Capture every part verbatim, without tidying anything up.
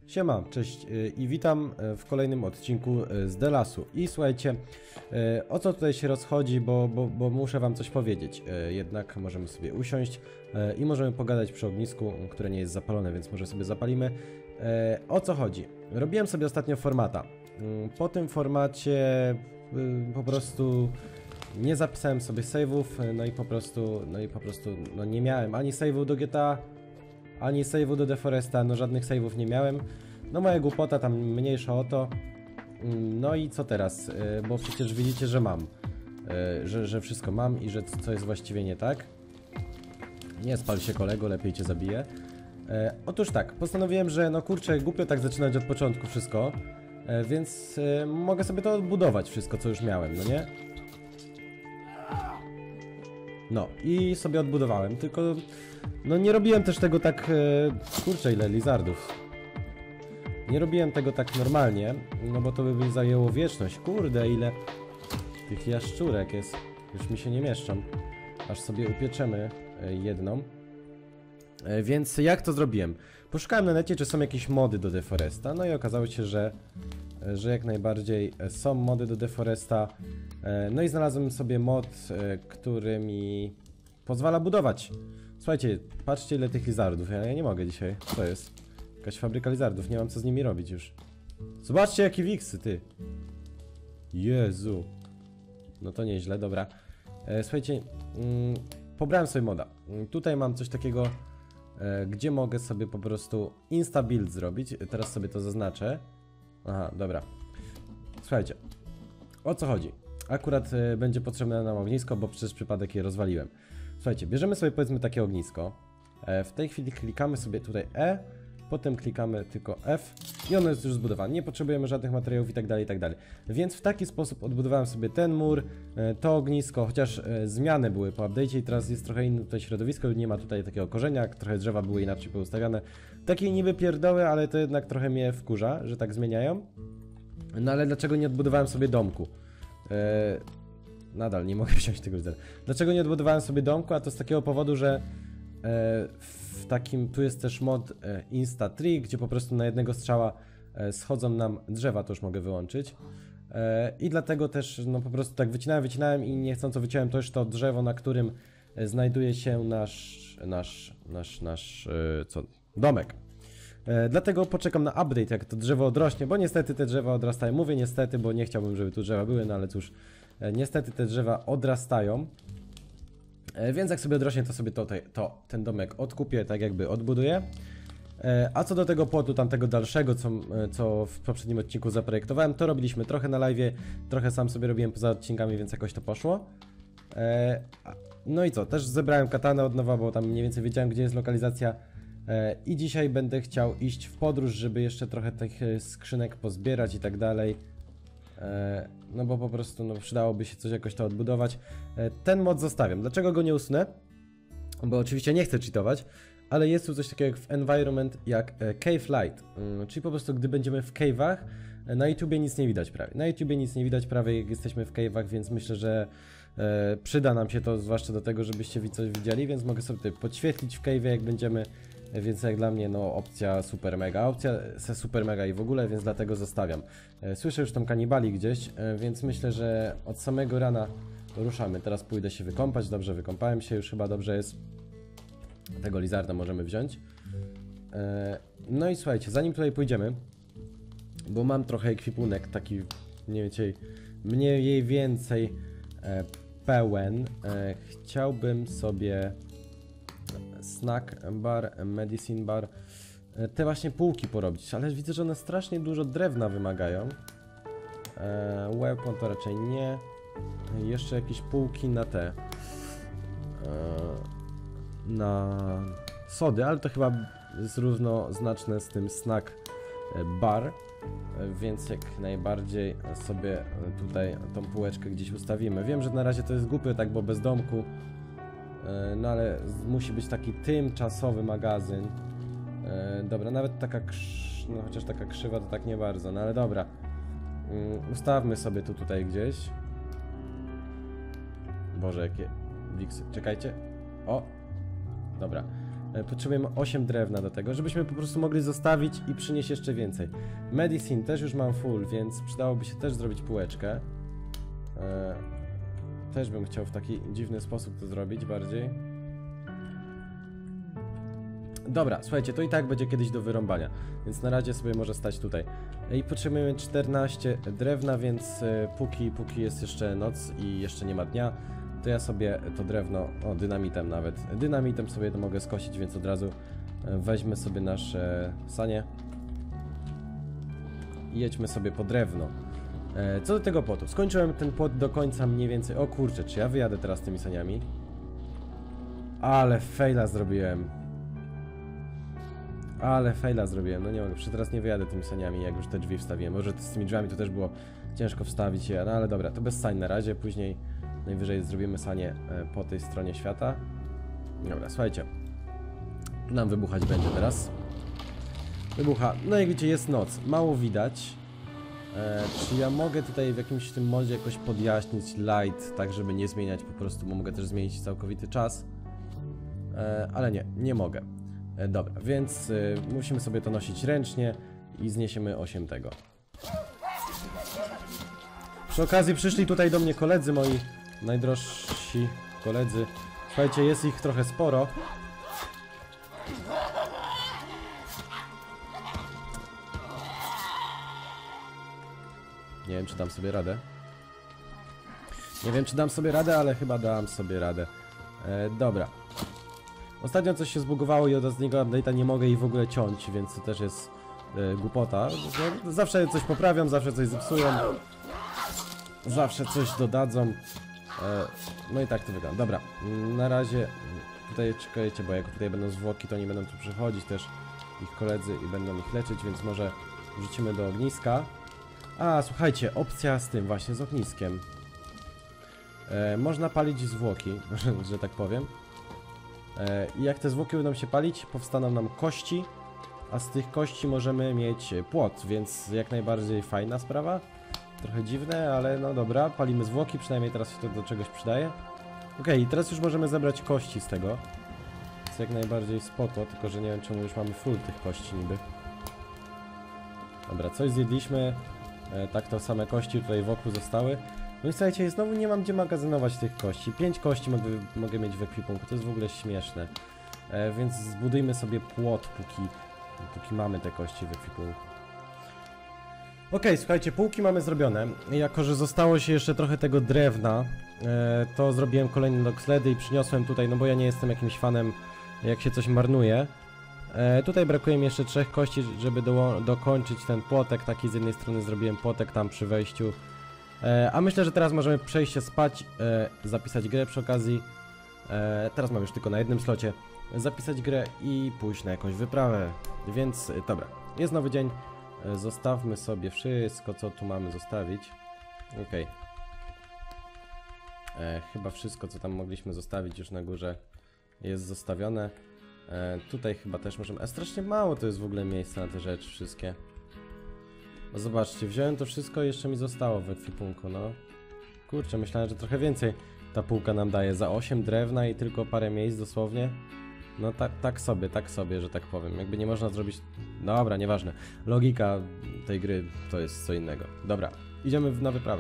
Siema, cześć i witam w kolejnym odcinku z The Lasu. I słuchajcie, o co tutaj się rozchodzi, bo, bo, bo muszę wam coś powiedzieć. Jednak możemy sobie usiąść i możemy pogadać przy ognisku, które nie jest zapalone, więc może sobie zapalimy. O co chodzi? Robiłem sobie ostatnio formata. Po tym formacie po prostu nie zapisałem sobie save'ów, no i po prostu, no i po prostu no nie miałem ani save'ów do G T A, ani save'u do The Foresta, no żadnych save'ów nie miałem. No moja głupota tam mniejsza o to. No i co teraz? Bo przecież widzicie, że mam. Że, że wszystko mam i że co jest właściwie nie tak. Nie spal się kolego, lepiej cię zabiję. Otóż tak, postanowiłem, że no kurczę, głupio tak zaczynać od początku wszystko. Więc mogę sobie to odbudować wszystko, co już miałem, no nie? No i sobie odbudowałem, tylko no nie robiłem też tego tak, kurczę, ile lizardów. Nie robiłem tego tak normalnie, no bo to by zajęło wieczność. Kurde, ile tych jaszczurek jest, już mi się nie mieszczą. Aż sobie upieczemy jedną. Więc jak to zrobiłem? Poszukałem na necie, czy są jakieś mody do The Foresta, no i okazało się, że że jak najbardziej są mody do The Foresta. No i znalazłem sobie mod, który mi pozwala budować. Słuchajcie, patrzcie ile tych lizardów, ja, ja nie mogę dzisiaj. Co jest? Jakaś fabryka lizardów, nie mam co z nimi robić już. Zobaczcie jakie wiksy, ty. Jezu. No to nieźle, dobra. Słuchajcie, mm, pobrałem sobie moda. Tutaj mam coś takiego, gdzie mogę sobie po prostu insta build zrobić. Teraz sobie to zaznaczę. Aha, dobra. Słuchajcie, o co chodzi? Akurat y, będzie potrzebne nam ognisko, bo przez przypadek je rozwaliłem. Słuchajcie, bierzemy sobie powiedzmy takie ognisko. E, w tej chwili klikamy sobie tutaj E, potem klikamy tylko F i ono jest już zbudowane. Nie potrzebujemy żadnych materiałów i tak dalej, i tak dalej. Więc w taki sposób odbudowałem sobie ten mur, e, to ognisko, chociaż e, zmiany były po update'cie i teraz jest trochę inne tutaj środowisko, nie ma tutaj takiego korzenia, trochę drzewa były inaczej poustawiane. Takie niby pierdoły, ale to jednak trochę mnie wkurza, że tak zmieniają. No ale dlaczego nie odbudowałem sobie domku? E, nadal nie mogę wziąć tego lizarda. Dlaczego nie odbudowałem sobie domku? A to z takiego powodu, że e, w takim, tu jest też mod e, Insta Tree, gdzie po prostu na jednego strzała e, schodzą nam drzewa, to już mogę wyłączyć. E, I dlatego też, no po prostu tak wycinałem, wycinałem i niechcąco wyciąłem też to drzewo, na którym e, znajduje się nasz, nasz, nasz, nasz, e, co, domek. E, dlatego poczekam na update, jak to drzewo odrośnie, bo niestety te drzewa odrastają. Mówię niestety, bo nie chciałbym, żeby tu drzewa były, no ale cóż, e, niestety te drzewa odrastają. E, więc jak sobie odrośnie, to sobie to, to ten domek odkupię, tak jakby odbuduję. E, a co do tego płotu, tamtego dalszego, co, co w poprzednim odcinku zaprojektowałem, to robiliśmy trochę na live'ie, trochę sam sobie robiłem poza odcinkami, więc jakoś to poszło. E, no i co, też zebrałem katanę od nowa, bo tam mniej więcej wiedziałem, gdzie jest lokalizacja. I dzisiaj będę chciał iść w podróż, żeby jeszcze trochę tych skrzynek pozbierać i tak dalej. No bo po prostu no, przydałoby się coś jakoś to odbudować. Ten mod zostawiam. Dlaczego go nie usunę? Bo oczywiście nie chcę cheatować, ale jest tu coś takiego jak w environment jak cave light. Czyli po prostu gdy będziemy w cave'ach, na YouTubie nic nie widać prawie. Na YouTubie nic nie widać prawie jak jesteśmy w cave'ach, więc myślę, że e, przyda nam się to zwłaszcza do tego, żebyście coś widzieli, więc mogę sobie tutaj podświetlić w cave'ie jak będziemy. Więc jak dla mnie, no, opcja super mega, opcja se super mega i w ogóle, więc dlatego zostawiam. Słyszę już tam kanibali gdzieś, więc myślę, że od samego rana ruszamy. Teraz pójdę się wykąpać, dobrze wykąpałem się, już chyba dobrze jest. Tego lizarda możemy wziąć. No i słuchajcie, zanim tutaj pójdziemy, bo mam trochę ekwipunek taki, nie wiecie, mniej więcej pełen, chciałbym sobie snack bar, medicine bar, te właśnie półki porobić, ale widzę, że one strasznie dużo drewna wymagają. Eee, weapon to raczej nie. Jeszcze jakieś półki na te, eee, na sody, ale to chyba jest równoznaczne z tym snack bar, więc jak najbardziej sobie tutaj tą półeczkę gdzieś ustawimy. Wiem, że na razie to jest głupie, tak, bo bez domku. No ale musi być taki tymczasowy magazyn. e, Dobra, nawet taka krz... no chociaż taka krzywa to tak nie bardzo, no ale dobra. um, Ustawmy sobie tu tutaj gdzieś. Boże, jakie wiksy, czekajcie. O, dobra. Potrzebujemy osiem drewna do tego, żebyśmy po prostu mogli zostawić i przynieść jeszcze więcej. Medicine też już mam full, więc przydałoby się też zrobić półeczkę. Też bym chciał w taki dziwny sposób to zrobić bardziej. Dobra, słuchajcie, to i tak będzie kiedyś do wyrąbania, więc na razie sobie może stać tutaj. I potrzebujemy czternaście drewna, więc póki, póki jest jeszcze noc i jeszcze nie ma dnia, to ja sobie to drewno, o dynamitem nawet, dynamitem sobie to mogę skosić, więc od razu weźmy sobie nasze sanie i jedźmy sobie po drewno. Co do tego płotu, skończyłem ten płot do końca mniej więcej, o kurczę, czy ja wyjadę teraz tymi saniami? Ale fejla zrobiłem. Ale fejla zrobiłem, no nie mogę, przecież teraz nie wyjadę tymi saniami, jak już te drzwi wstawiłem. Może z tymi drzwiami to też było ciężko wstawić je, no ale dobra, to bez sań na razie, później najwyżej zrobimy sanie po tej stronie świata. Dobra, słuchajcie, tu nam wybuchać będzie teraz. Wybucha, no jak widzicie jest noc, mało widać. E, czy ja mogę tutaj w jakimś tym modzie jakoś podjaśnić light, tak żeby nie zmieniać po prostu, bo mogę też zmienić całkowity czas. E, ale nie, nie mogę. E, dobra, więc y, musimy sobie to nosić ręcznie i zniesiemy osiem tego. Przy okazji przyszli tutaj do mnie koledzy moi, najdrożsi koledzy. Słuchajcie, jest ich trochę sporo. Nie wiem, czy dam sobie radę. Nie wiem, czy dam sobie radę, ale chyba dam sobie radę. E, dobra. Ostatnio coś się zbugowało i od ostatniego update'a nie mogę ich w ogóle ciąć, więc to też jest e, głupota. Zawsze coś poprawiam, zawsze coś zepsują. Zawsze coś dodadzą. E, no i tak to wygląda. Dobra, na razie tutaj czekajcie, bo jak tutaj będą zwłoki, to nie będą tu przychodzić też ich koledzy i będą ich leczyć, więc może wrzucimy do ogniska. A, słuchajcie, opcja z tym właśnie, z ogniskiem. E, można palić zwłoki, że tak powiem. E, I jak te zwłoki będą się palić, powstaną nam kości, a z tych kości możemy mieć płot, więc jak najbardziej fajna sprawa. Trochę dziwne, ale no dobra, palimy zwłoki, przynajmniej teraz się to do czegoś przydaje. Okej, i teraz już możemy zebrać kości z tego. Jest jak najbardziej spoko, tylko że nie wiem czemu już mamy full tych kości niby. Dobra, coś zjedliśmy. E, tak to same kości tutaj wokół zostały. No i słuchajcie, znowu nie mam gdzie magazynować tych kości. Pięć kości mogę, mogę mieć w ekwipunku, to jest w ogóle śmieszne. E, więc zbudujmy sobie płot, póki, póki mamy te kości w ekwipunku. Okej, okay, słuchajcie, półki mamy zrobione. Jako że zostało się jeszcze trochę tego drewna, e, to zrobiłem kolejne dogsledy i przyniosłem tutaj, no bo ja nie jestem jakimś fanem, jak się coś marnuje. E, tutaj brakuje mi jeszcze trzech kości, żeby do, dokończyć ten płotek. Taki z jednej strony zrobiłem płotek tam przy wejściu. E, a myślę, że teraz możemy przejść się spać, e, zapisać grę przy okazji. E, teraz mam już tylko na jednym slocie. Zapisać grę i pójść na jakąś wyprawę. Więc, e, dobra, jest nowy dzień. E, zostawmy sobie wszystko, co tu mamy zostawić. Okej. Okay. Chyba wszystko, co tam mogliśmy zostawić już na górze, jest zostawione. E, tutaj chyba też możemy... A strasznie mało to jest w ogóle miejsca na te rzeczy wszystkie. No zobaczcie, wziąłem to wszystko i jeszcze mi zostało w ekwipunku, no. Kurczę, myślałem, że trochę więcej ta półka nam daje. Za osiem drewna i tylko parę miejsc dosłownie. No tak, tak sobie, tak sobie, że tak powiem. Jakby nie można zrobić... Dobra, nieważne. Logika tej gry to jest co innego. Dobra, idziemy na wyprawę.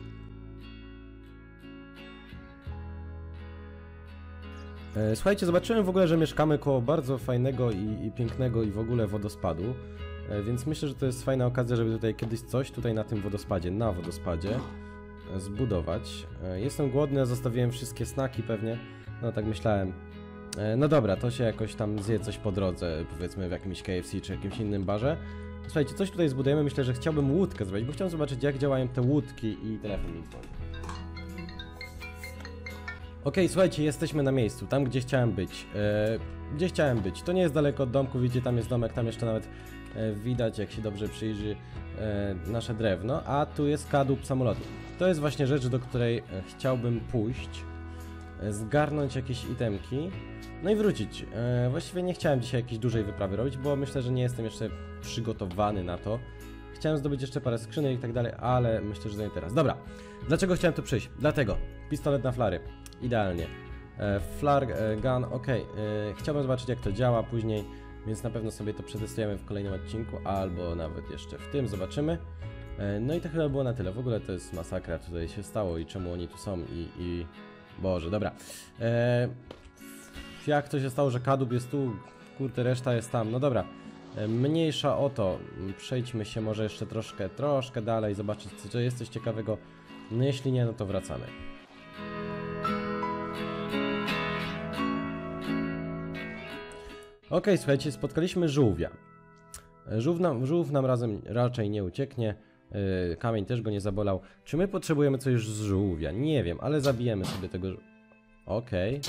Słuchajcie, zobaczyłem w ogóle, że mieszkamy koło bardzo fajnego i, i pięknego i w ogóle wodospadu, więc myślę, że to jest fajna okazja, żeby tutaj kiedyś coś tutaj na tym wodospadzie, na wodospadzie zbudować. Jestem głodny, zostawiłem wszystkie snaki pewnie, no tak myślałem. No dobra, to się jakoś tam zje coś po drodze, powiedzmy w jakimś K F C czy jakimś innym barze. Słuchajcie, coś tutaj zbudujemy, myślę, że chciałbym łódkę zrobić, bo chciałem zobaczyć, jak działają te łódki i telefon mi dzwoni. Okej, okay, słuchajcie, jesteśmy na miejscu, tam gdzie chciałem być. E, gdzie chciałem być? To nie jest daleko od domku, widzicie, tam jest domek, tam jeszcze nawet e, widać, jak się dobrze przyjrzy, e, nasze drewno, a tu jest kadłub samolotu. To jest właśnie rzecz, do której e, chciałbym pójść, e, zgarnąć jakieś itemki, no i wrócić. E, właściwie nie chciałem dzisiaj jakiejś dużej wyprawy robić, bo myślę, że nie jestem jeszcze przygotowany na to. Chciałem zdobyć jeszcze parę skrzynek i tak dalej, ale myślę, że to nie teraz. Dobra, dlaczego chciałem tu przyjść? Dlatego, pistolet na flary. Idealnie. E, Flare e, gun, ok. E, chciałbym zobaczyć, jak to działa później, więc na pewno sobie to przetestujemy w kolejnym odcinku, albo nawet jeszcze w tym, zobaczymy. E, no i to chyba było na tyle. W ogóle to jest masakra, tutaj się stało i czemu oni tu są i... i... Boże, dobra. E, jak to się stało, że kadłub jest tu, kurde, reszta jest tam, no dobra. E, mniejsza o to, przejdźmy się może jeszcze troszkę, troszkę dalej, zobaczyć, czy jest coś ciekawego. No jeśli nie, no to wracamy. Ok, słuchajcie, spotkaliśmy żółwia. Żółw nam, żółw nam razem raczej nie ucieknie. Yy, kamień też go nie zabolał. Czy my potrzebujemy coś z żółwia? Nie wiem, ale zabijemy sobie tego... Okej.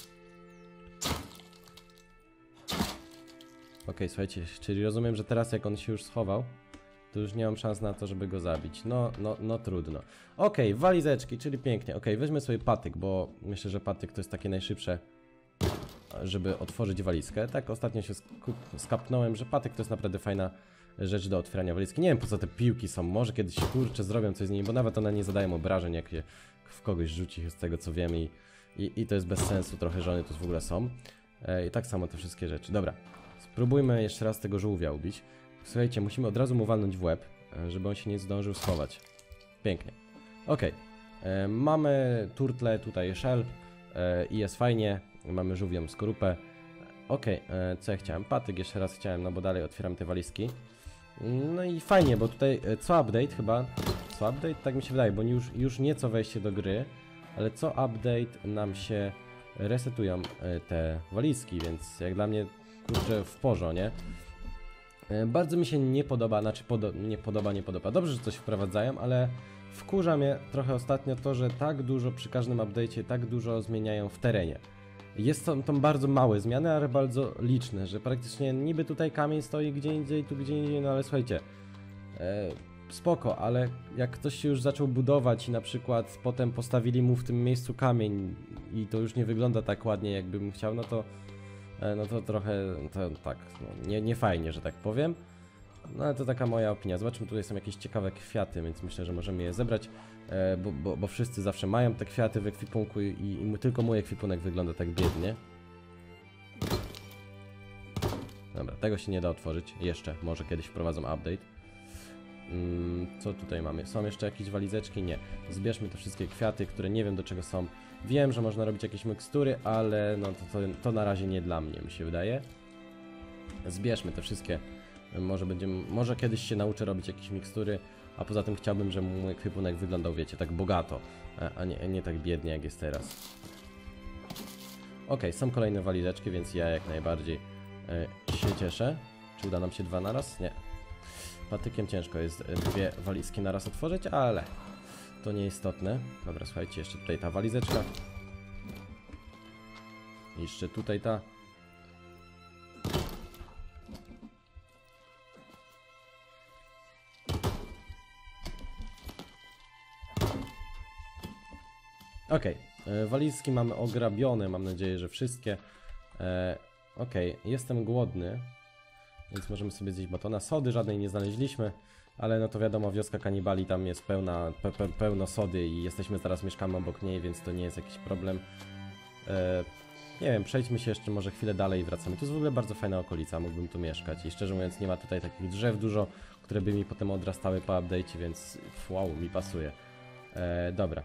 Okej, słuchajcie, czyli rozumiem, że teraz jak on się już schował, to już nie mam szans na to, żeby go zabić. No, no, no trudno. Okej, walizeczki, czyli pięknie. Okej, weźmy sobie patyk, bo myślę, że patyk to jest takie najszybsze, żeby otworzyć walizkę. Tak ostatnio się skapnąłem, że patyk to jest naprawdę fajna rzecz do otwierania walizki. Nie wiem, po co te piłki są, może kiedyś kurczę zrobią coś z nimi, bo nawet one nie zadają obrażeń, jak je w kogoś rzuci, z tego co wiem, i, i, i to jest bez sensu trochę, że one tu w ogóle są. E, I tak samo te wszystkie rzeczy. Dobra, spróbujmy jeszcze raz tego żółwia ubić. Słuchajcie, musimy od razu mu walnąć w łeb, żeby on się nie zdążył schować. Pięknie. Ok, e, mamy turtle, tutaj shell e, i jest fajnie. Mamy żółwią skorupę. Ok, e, co ja chciałem? Patyk jeszcze raz chciałem, no bo dalej otwieram te walizki. No i fajnie, bo tutaj e, co update chyba, co update? Tak mi się wydaje, bo już, już nieco wejście do gry, ale co update nam się resetują e, te walizki, więc jak dla mnie, kurczę, w porządku, nie? E, bardzo mi się nie podoba, znaczy podo nie podoba, nie podoba. Dobrze, że coś wprowadzają, ale wkurza mnie trochę ostatnio to, że tak dużo przy każdym update'cie, tak dużo zmieniają w terenie. Jest to, to bardzo małe zmiany, ale bardzo liczne, że praktycznie niby tutaj kamień stoi gdzie indziej, tu gdzie indziej, no ale słuchajcie, e, spoko, ale jak ktoś się już zaczął budować i na przykład potem postawili mu w tym miejscu kamień i to już nie wygląda tak ładnie, jakbym chciał, no to e, no to trochę, to, tak, no, nie, nie fajnie, że tak powiem. No ale to taka moja opinia. Zobaczmy, tutaj są jakieś ciekawe kwiaty, więc myślę, że możemy je zebrać, e, bo, bo, bo wszyscy zawsze mają te kwiaty w ekwipunku i, i tylko mój ekwipunek wygląda tak biednie. Dobra, tego się nie da otworzyć. Jeszcze, może kiedyś wprowadzą update. Mm, co tutaj mamy? Są jeszcze jakieś walizeczki? Nie. Zbierzmy te wszystkie kwiaty, które nie wiem do czego są. Wiem, że można robić jakieś mikstury, ale no to, to, to na razie nie dla mnie, mi się wydaje. Zbierzmy te wszystkie. Może będziemy, może kiedyś się nauczę robić jakieś mikstury, a poza tym chciałbym, żeby mój ekwipunek wyglądał, wiecie, tak bogato, a nie, nie tak biednie jak jest teraz. Ok, są kolejne walizeczki, więc ja jak najbardziej e, się cieszę. Czy uda nam się dwa naraz? Nie. Patykiem ciężko jest dwie walizki naraz otworzyć, ale to nieistotne. Dobra, słuchajcie, jeszcze tutaj ta walizeczka. Jeszcze tutaj ta. Okej, okay. Walizki mamy ograbione, mam nadzieję, że wszystkie. E, Okej, okay. Jestem głodny, więc możemy sobie zjeść batona. Sody żadnej nie znaleźliśmy, ale no to wiadomo, wioska kanibali tam jest pełna, pe, pe, pełno sody i jesteśmy teraz, mieszkamy obok niej, więc to nie jest jakiś problem. E, nie wiem, przejdźmy się jeszcze może chwilę dalej i wracamy. To jest w ogóle bardzo fajna okolica, mógłbym tu mieszkać i szczerze mówiąc nie ma tutaj takich drzew dużo, które by mi potem odrastały po update'cie, więc wow, mi pasuje. E, dobra.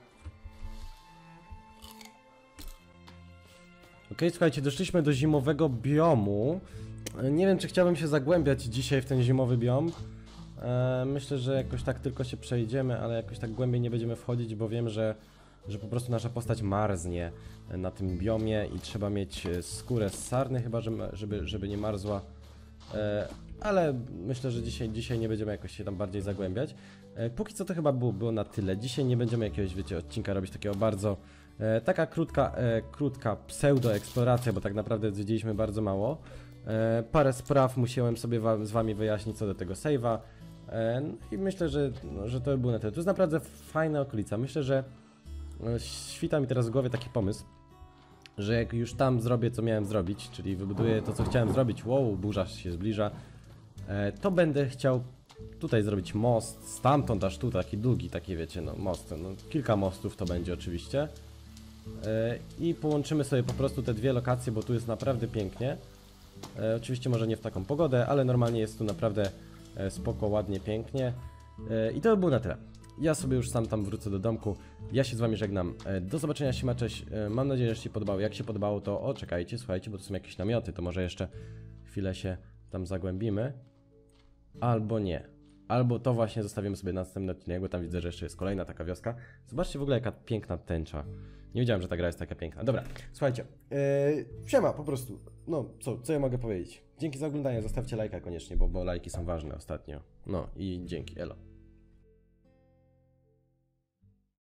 Ok, słuchajcie, doszliśmy do zimowego biomu. Nie wiem, czy chciałbym się zagłębiać dzisiaj w ten zimowy biom. E, myślę, że jakoś tak tylko się przejdziemy, ale jakoś tak głębiej nie będziemy wchodzić, bo wiem, że, że po prostu nasza postać marznie na tym biomie i trzeba mieć skórę z sarny, chyba żeby, żeby nie marzła. E, ale myślę, że dzisiaj, dzisiaj nie będziemy jakoś się tam bardziej zagłębiać. E, póki co to chyba było, było na tyle. Dzisiaj nie będziemy jakiegoś, wiecie, odcinka robić takiego bardzo... E, taka krótka, e, krótka pseudo-eksploracja, bo tak naprawdę zwiedziliśmy bardzo mało. E, parę spraw musiałem sobie wa z wami wyjaśnić co do tego save'a. E, no i myślę, że, no, że to by było na tyle. To jest naprawdę fajna okolica. Myślę, że e, świta mi teraz w głowie taki pomysł, że jak już tam zrobię co miałem zrobić, czyli wybuduję to co chciałem zrobić, wow, burza się zbliża, e, to będę chciał tutaj zrobić most, stamtąd aż tu, taki długi, taki wiecie, no most, no kilka mostów to będzie oczywiście. e, i połączymy sobie po prostu te dwie lokacje, bo tu jest naprawdę pięknie. E, oczywiście może nie w taką pogodę, ale normalnie jest tu naprawdę e, spoko, ładnie, pięknie. E, I to by było na tyle. Ja sobie już sam tam wrócę do domku. Ja się z wami żegnam. E, do zobaczenia, siema, cześć. E, mam nadzieję, że się podobało. Jak się podobało, to o, czekajcie, słuchajcie, bo to są jakieś namioty, to może jeszcze chwilę się tam zagłębimy. Albo nie. Albo to właśnie zostawimy sobie na następny odcinek, bo tam widzę, że jeszcze jest kolejna taka wioska. Zobaczcie w ogóle, jaka piękna tęcza. Nie wiedziałem, że ta gra jest taka piękna. Dobra, słuchajcie. Yy, siema, po prostu. No, co, co ja mogę powiedzieć? Dzięki za oglądanie, zostawcie lajka koniecznie, bo, bo lajki są ważne ostatnio. No i dzięki, elo.